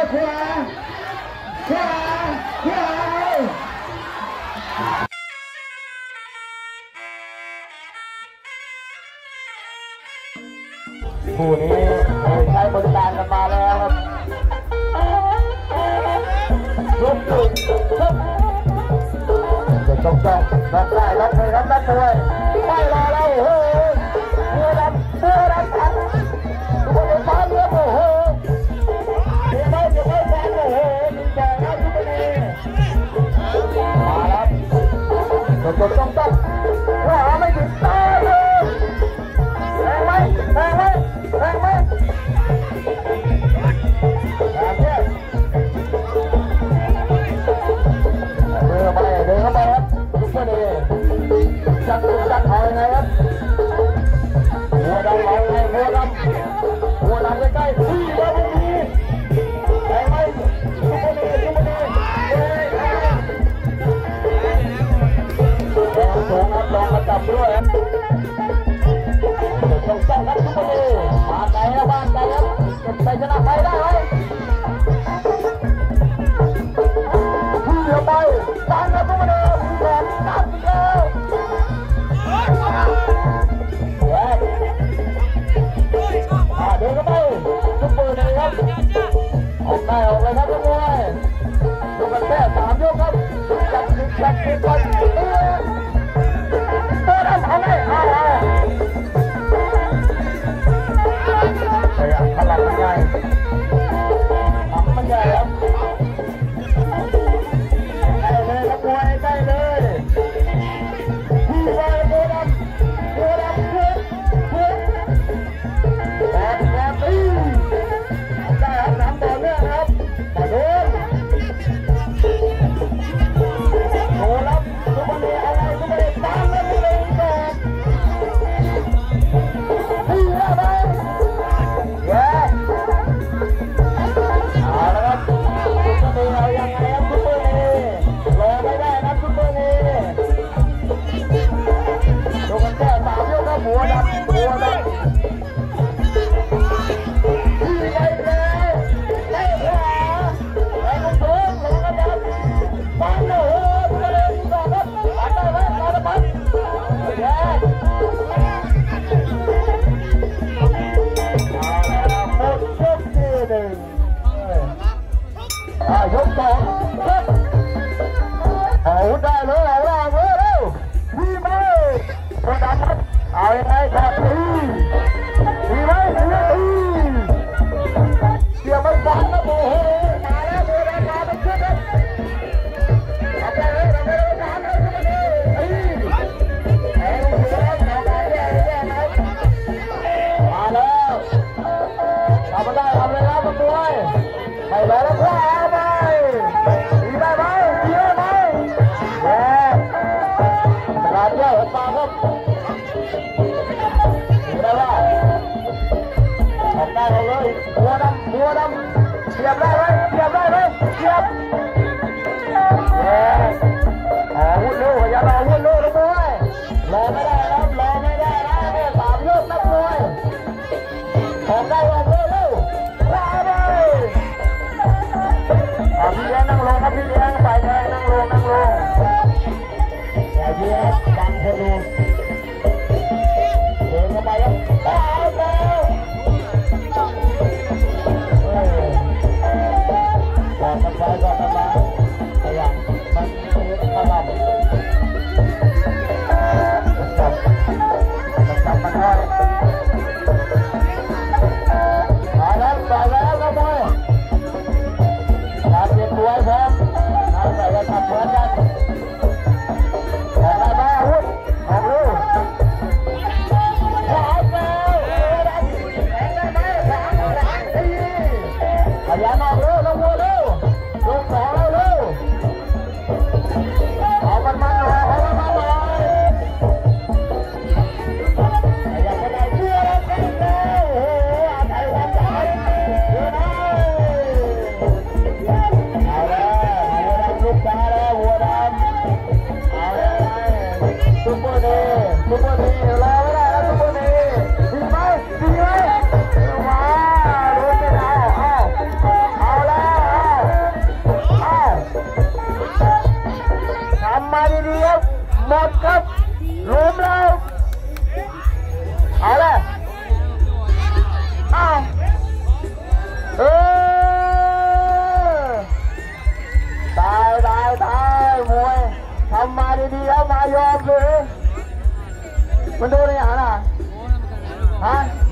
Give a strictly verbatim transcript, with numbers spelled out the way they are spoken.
ขวาขวาขวาคู่นี้เคยใช้บริการกันมาแล้วครับลุกลุกลุกจะจ้องจ้องรับได้รับเลยรับได้เลยไม่รอแล้วโอ้โหเมื่อรับเมื่อรับทันทุกคนในบ้านเนี่ยโอ้โหเดี๋ยวไม่เดี๋ยวไม่ฟังโอ้โหดีใจนะทุกคนนี่มาแล้วจะจ้องจ้องจ้องว่าไม่ถึงตาเลยแรงไหมแรงไหมแรงไหมเดินเข้าไปครับทุกคนเลยจัดจัดเอาไงครับหัวดำเอาไงหัวดำหัวดำใกล้ๆที่ว่าไม่มีแรงไหมทุกคนเลยทุกคนเลยแรงสูงครับลองมาจับด้วยครับต้องต้องครับทุกคนเลยบ้านใจครับบ้านใจครับจะไปชนะไปได้ไหมที่เดียวไปตามกันทุกคนเลยแรงตามกันเลยเดินเข้าไปทุกคนเลยครับออกได้ออกเลยครับทุกคนยกกันแค่สามยกครับจับจับจับจับตัวดำเอาไงเอาเอาพยายามพลังมันใหญ่ทำมันใหญ่ครับใกล้เลยครับมวยใกล้เลยที่ไว้ตัวดำตัวดำเพื่อนเพื่อนแปดแปดปีได้ครับสามต่อเนื่องครับมาโดนโดนรับทุกคนเลยอะไรทุกคนเลยตามแล้วทุกคนเลยก่อนที่แล้วไปเย้เอาละครับทุกคนเลยเอายังไงครับทุกคนเลยรอไม่ได้นะทุกคนเลยดูกันแค่สามยกครับหัวดำหัวดำที่ไปเลยได้ขวาแรงลงสูงลงกระดับฟันโอ้โหทุกคนเลยดีกว่าครับปัดได้ไหมปัดได้ไหมเย้หมดยกที่หนึ่งอ่ายกสองครับเอาได้เลยเอาล่างเลยเร็วดีไหมกระดับครับเอายังไงครับดีดีไหมดีดีเดี๋ยวไม่ฟังนะโอ้โหมาแล้วโบราณมาเป็นชุดครับทำได้เลยทำได้เลยทำได้ทุกคนเลยเอ้ยเอ้ยเสือทำได้แย่แย่ครับมาแล้วทำได้ทำเลยครับตัวไม่รอแล้วว่าไปดีได้ไหมดีได้ไหมแย่ราดเยอะตาครับดีได้ว่าออกได้เลยหัวดำหัวดำเสียบได้ไหมเสียบได้ไหมเสียบแย่อ๋อหุ่นลูกอย่ารอหุ่นลูกนะมวยรอไม่ได้ครับรอไม่ได้นะแค่สามยกนักมวยออกได้ออกเลยเร็วว่าไปพี่เลี้ยงนั่งลงครับพี่เลี้ยงฝ่ายแดงนั่งลงนั่งลงอย่าเยื้อดังคนดูเดินเข้าไปครับตายแล้วก่อนกันไปก่อนกันมาขยันมันเสียตลอดจับจับมันได้มาแล้วมาแล้วครับมวยการเตรียมตัวให้พร้อมน้ำใส่กระชับเหมือนกันออกได้บ้าวุ้นออกลูกขวาเก้าเอวดำแข็งได้ไหมขวาขวาทีขยันออกเร็วลงวัวเร็วยกสองเร็วเร็วเอามันมาหน่อยเอามันมาหน่อยขยันไปไหนเชื่อแล้วกันเร็วโอ้โหอาศัยความใจเดี๋ยวนะเอาแล้วหัวดำลุกตาแล้วหัวดำเอาแล้วซุปเปอร์เดย์ซุปเปอร์เดย์รอไม่ได้แล้วซุปเปอร์เดย์ดีไหมดีไหมว้าโดนไม่เอาเอาเอาแล้วล้มแล้วเอาเลยเอาเออตายตายตายมวยทำมาดีๆแล้วมายอมเลยมันโดนอะไรอ่ะฮะ